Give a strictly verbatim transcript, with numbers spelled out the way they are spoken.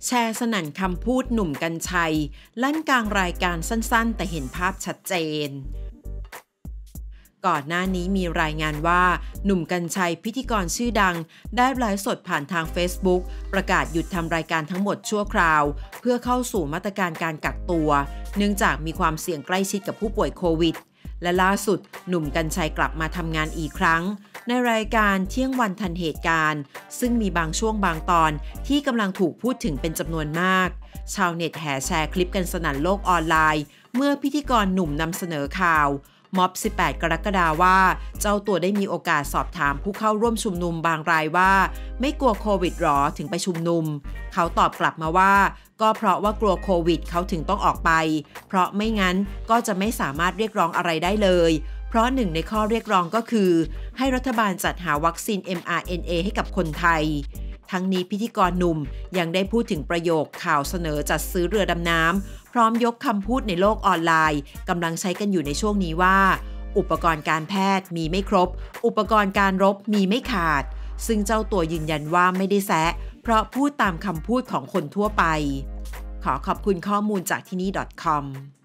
แชร์สนั่นคำพูดหนุ่มกรรชัยลั่นกลางรายการสั้นๆแต่เห็นภาพชัดเจนก่อนหน้านี้มีรายงานว่าหนุ่มกรรชัยพิธีกรชื่อดังได้ไลฟ์สดผ่านทาง Facebook ประกาศหยุดทำรายการทั้งหมดชั่วคราวเพื่อเข้าสู่มาตรการการกักตัวเนื่องจากมีความเสี่ยงใกล้ชิดกับผู้ป่วยโควิดและล่าสุดหนุ่มกรรชัยกลับมาทำงานอีกครั้งในรายการเที่ยงวันทันเหตุการณ์ซึ่งมีบางช่วงบางตอนที่กำลังถูกพูดถึงเป็นจำนวนมากชาวเน็ตแห่แชร์คลิปกันสนั่นโลกออนไลน์เมื่อพิธีกรหนุ่มนำเสนอข่าวม็อบสิบแปดกรกฎาคมว่าเจ้าตัวได้มีโอกาสสอบถามผู้เข้าร่วมชุมนุมบางรายว่าไม่กลัวโควิดหรอถึงไปชุมนุมเขาตอบกลับมาว่าก็เพราะว่ากลัวโควิดเขาถึงต้องออกไปเพราะไม่งั้นก็จะไม่สามารถเรียกร้องอะไรได้เลยเพราะหนึ่งในข้อเรียกร้องก็คือให้รัฐบาลจัดหาวัคซีน เอ็ม อาร์ เอ็น เอ ให้กับคนไทยทั้งนี้พิธีกรหนุ่มยังได้พูดถึงประโยคข่าวเสนอจัดซื้อเรือดำน้ำพร้อมยกคำพูดในโลกออนไลน์กำลังใช้กันอยู่ในช่วงนี้ว่าอุปกรณ์การแพทย์มีไม่ครบอุปกรณ์การรบมีไม่ขาดซึ่งเจ้าตัวยืนยันว่าไม่ได้แซะเพราะพูดตามคำพูดของคนทั่วไปขอขอบคุณข้อมูลจากที่นี่ .com